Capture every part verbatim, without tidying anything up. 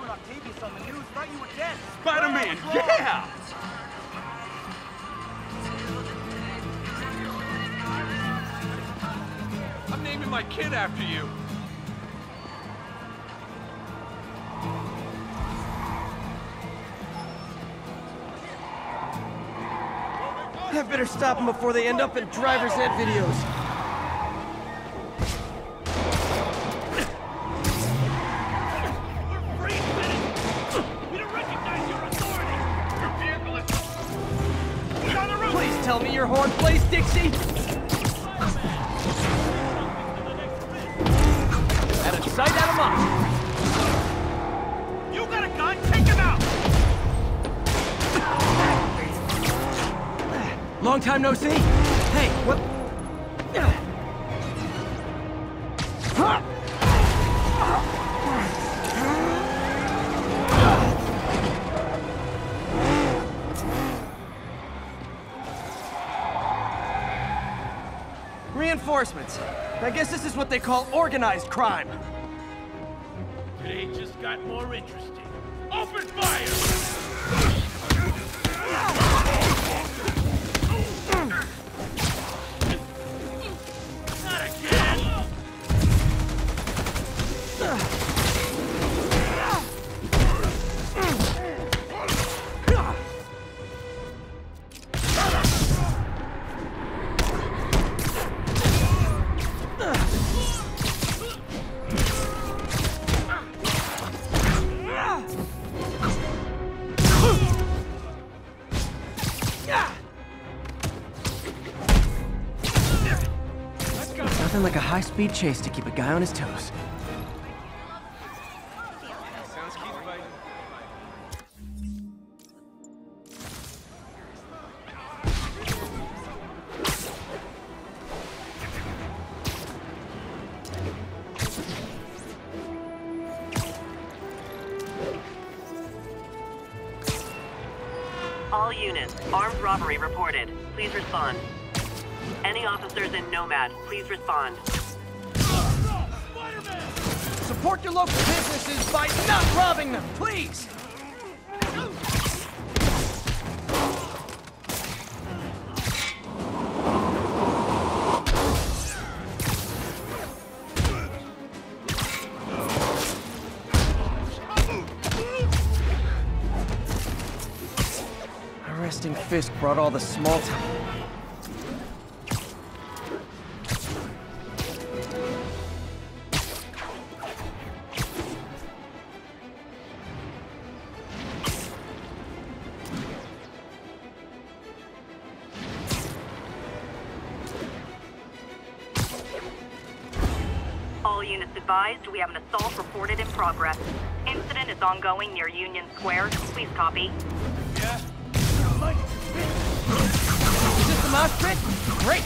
Norman Octavius on the news. Thought you were dead. Spider-Man, yeah! I'm naming my kid after you. I better stop them before they end up in driver's ed videos. Please tell me your horn plays, Dixie! Out of sight, out of mind. You got a gun? Take him out! Long time no see? Hey, what? Reinforcements. I guess this is what they call organized crime. Today just got more interesting. Open fire! Not again! Nothing like a high-speed chase to keep a guy on his toes. Sounds cute, right? All units, armed robbery reported. Please respond. Any officers in Nomad, please respond. Support your local businesses by not robbing them, please! Arresting Fisk brought all the small time. All units advised, we have an assault reported in progress. Incident is ongoing near Union Square. Please copy. Yeah? Is this the mosh pit? Great!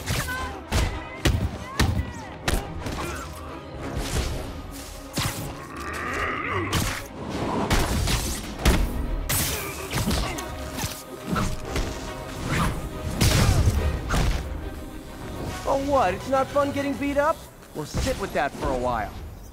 Oh what, it's not fun getting beat up? We'll sit with that for a while.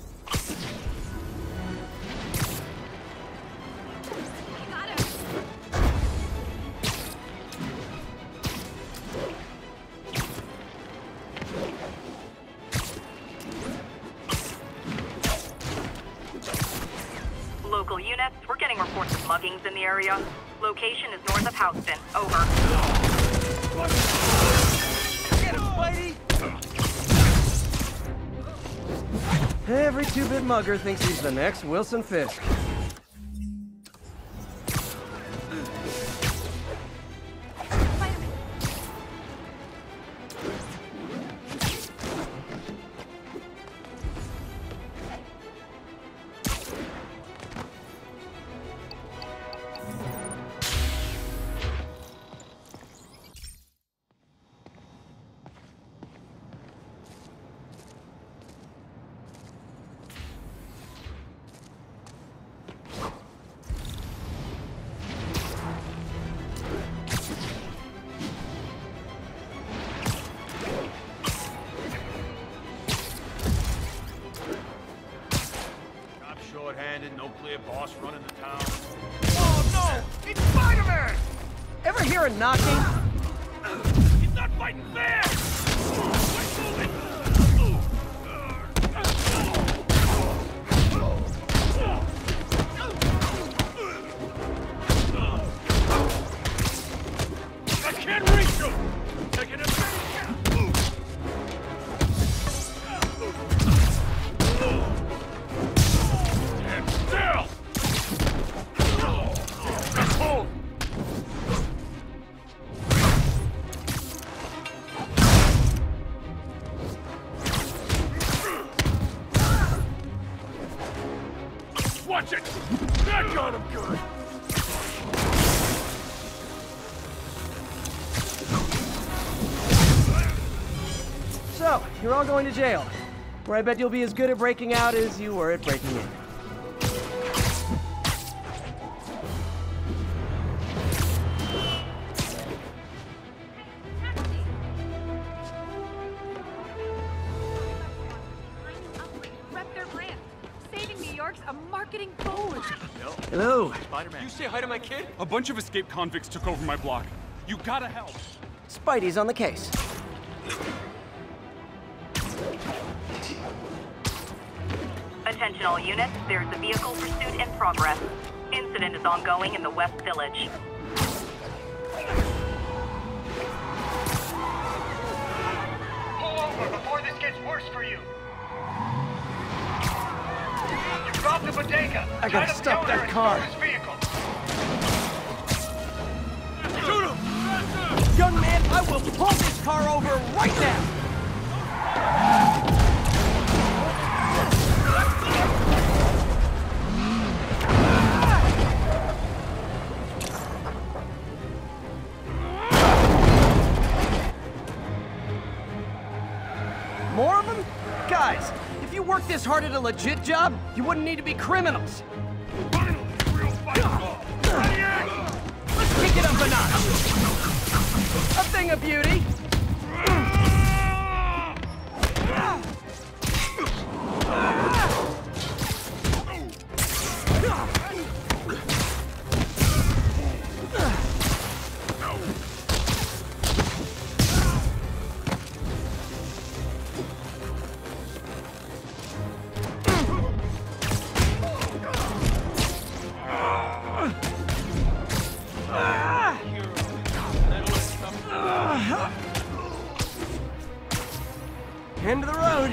Local units, we're getting reports of muggings in the area. Location is north of Houston. Over. Get him, Spidey! Every two-bit mugger thinks he's the next Wilson Fisk. nuclear boss running the town. Oh no! It's Spider-Man! Ever hear a knocking? He's not fighting fair! Let's move it! I can't reach him! Taking a Stand still! Hold! Watch it! That got him good! So, you're all going to jail, where I bet you'll be as good at breaking out as you were at breaking in. Rep their brand. Saving New York's a marketing gold. Hello. You say hi to my kid? A bunch of escaped convicts took over my block. You gotta help. Spidey's on the case. Attention all units, there's a vehicle pursuit in progress. Incident is ongoing in the West Village. Pull over before this gets worse for you. You robbed the bodega. I gotta Try to stop go there that and car. stop this vehicle. Shoot him! Young man, I will pull this car over right now! More of them? Guys, if you worked this hard at a legit job, you wouldn't need to be criminals. Finally, real fight! Let's kick it up a notch. A thing of beauty. End of the road.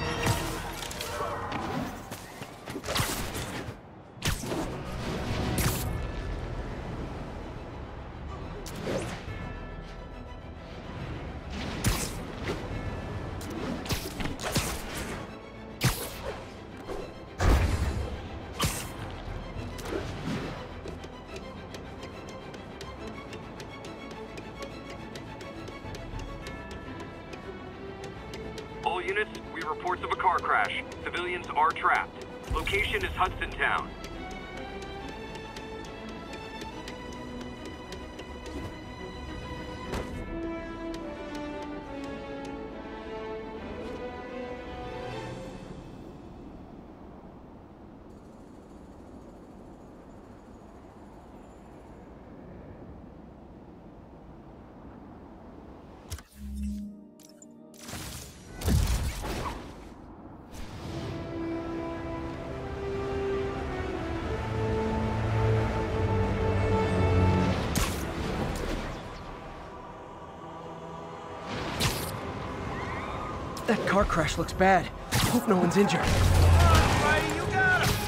All units, we have reports of a car crash. Civilians are trapped. Location is Hudson Town. That car crash looks bad. Hope no one's injured. Spidey, you got him!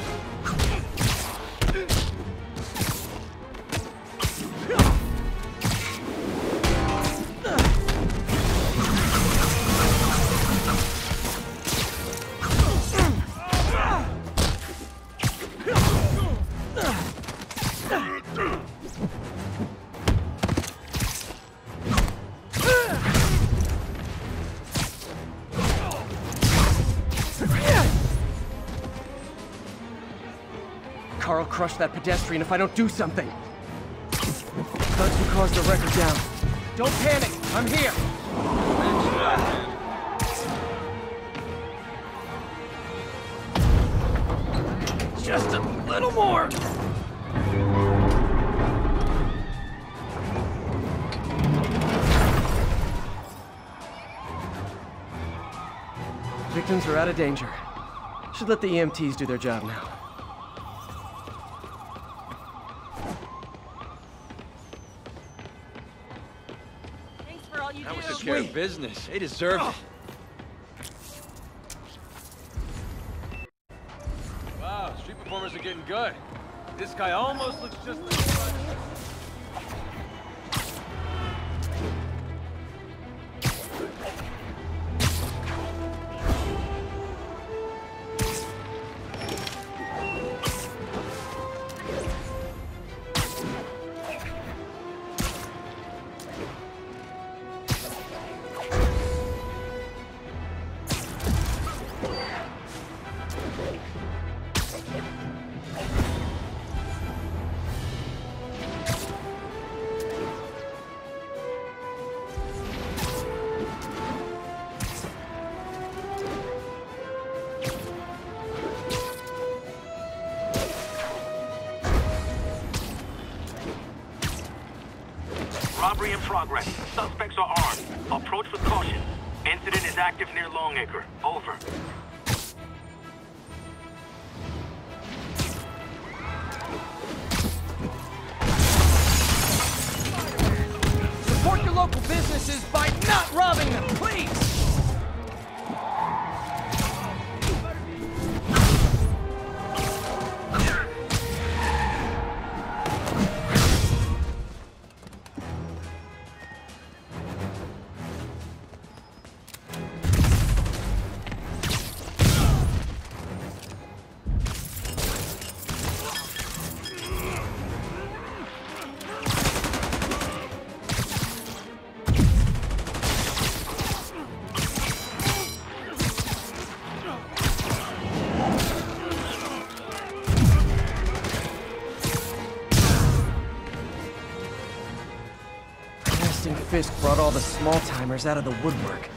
Carl crushed that pedestrian if I don't do something. Thugs who caused the record down. Don't panic, I'm here. Just a little more! Victims are out of danger. Should let the E M Ts do their job now. Thanks for all you That do. was a care of business. They deserved it. Wow, street performers are getting good. This guy almost looks just like... Robbery in progress. Suspects are armed. Approach with caution. Incident is active near Longacre. Over. Support your local businesses by not robbing them, please! Fisk brought all the small-timers out of the woodwork.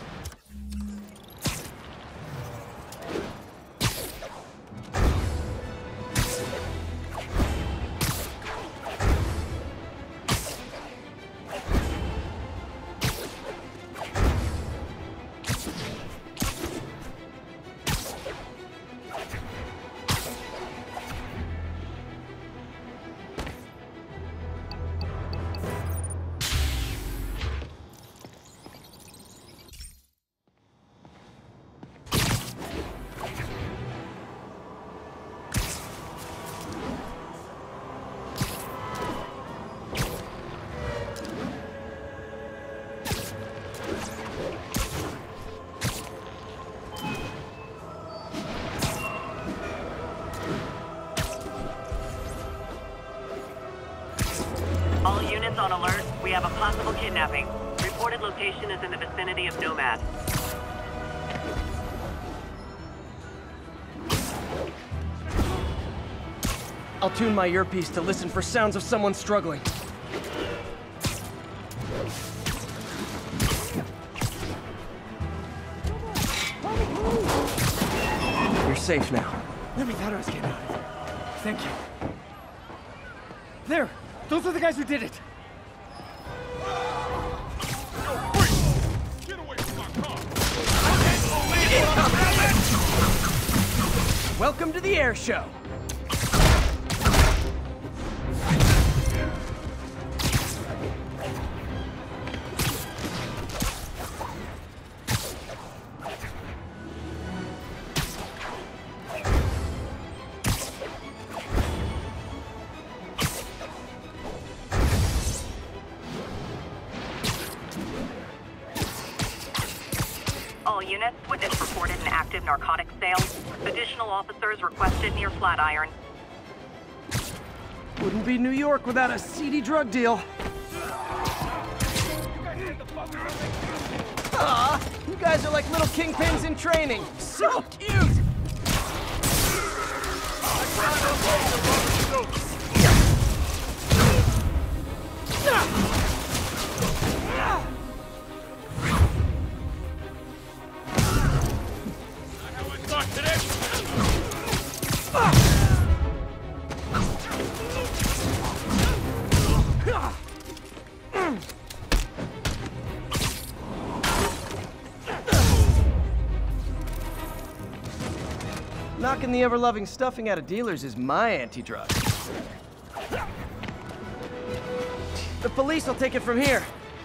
All units on alert. We have a possible kidnapping. Reported location is in the vicinity of Nomad. I'll tune my earpiece to listen for sounds of someone struggling. You're safe now. Let me thought I was getting out of here. Thank you. There! Those are the guys who did it! Get away from my car! Welcome to the air show. All units, witness reported an active narcotics sale. Additional officers requested near Flatiron. Wouldn't be New York without a seedy drug deal. Aw, you guys are like little kingpins in training. So cute! Sucking the ever-loving stuffing out of dealers is my anti-drug. The police will take it from here.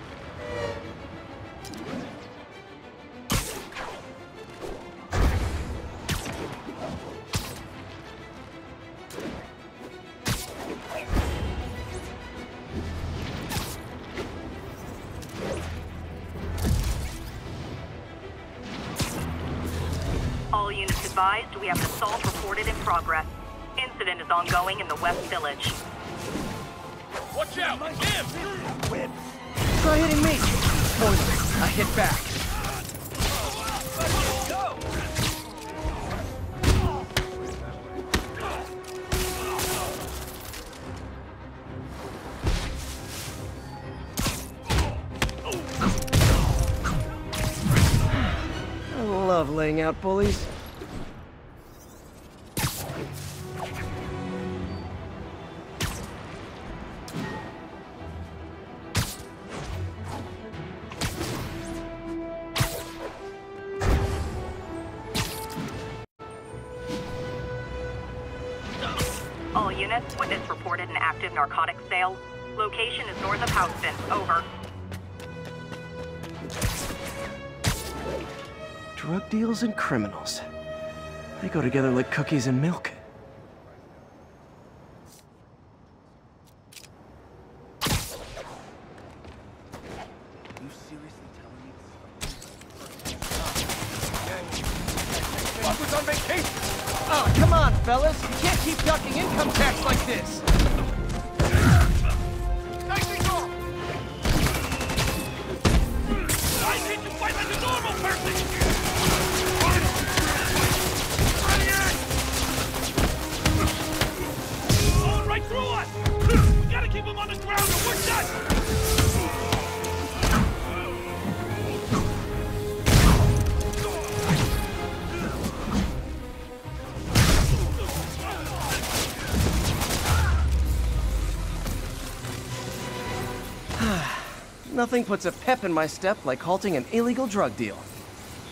All units advised, we have an assault reported in progress. Incident is ongoing in the West Village. Watch out! Him! Try hitting me. Spoiler, I hit back. I love laying out bullies. All units, witness reported an active narcotics sale. Location is north of Houston. Over. Drug deals and criminals. They go together like cookies and milk. You seriously telling me Fuck was on vacation! Oh, come on, fellas! You can't keep ducking income tax like this! I need to fight like a normal person! Going right through us! We gotta keep him on the ground or we're done! Nothing puts a pep in my step like halting an illegal drug deal.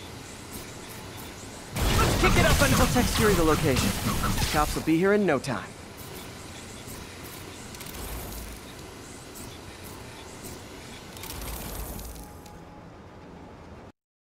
Let's kick it up and I'll text Yuri the location. Cops will be here in no time.